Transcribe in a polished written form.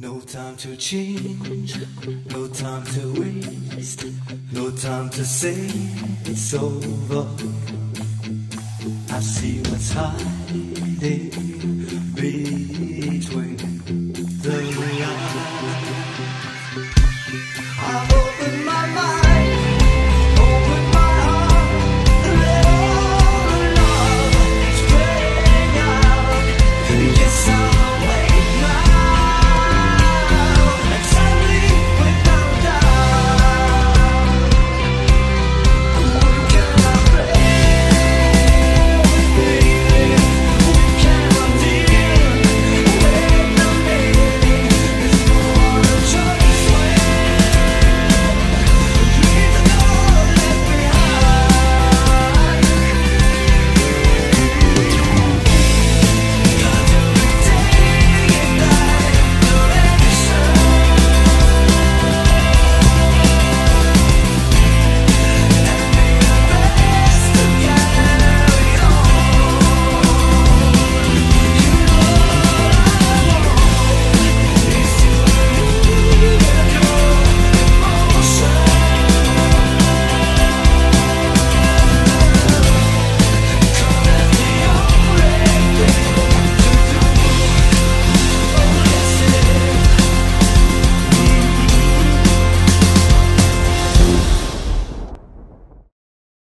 No time to change, no time to waste, no time to say it's over. I see what's hiding between